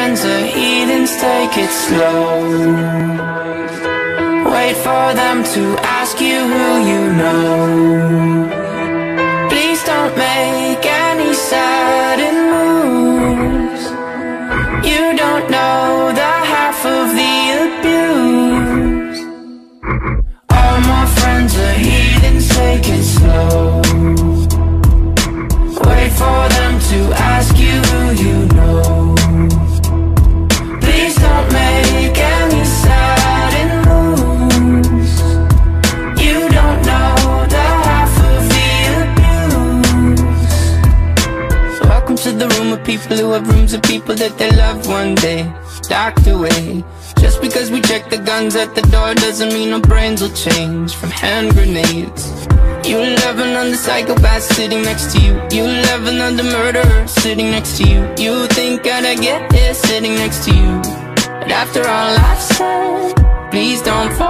friends are heathens, take it slow. Wait for them to ask you who you know. Please don't make any sudden moves. You don't know the half of the abuse. All my friends are heathens, take it slow. Wait for them to ask you who you know. Please don't make any sudden moves. You don't know the half of the abuse. Welcome to the room of people who have rooms of people that they loved one day docked away. Just because we check the guns at the door doesn't mean our brains will change from hand grenades. You love another psychopath sitting next to you. You love another murderer sitting next to you. You think I'd get here sitting next to you. But after all I've said, please don't fall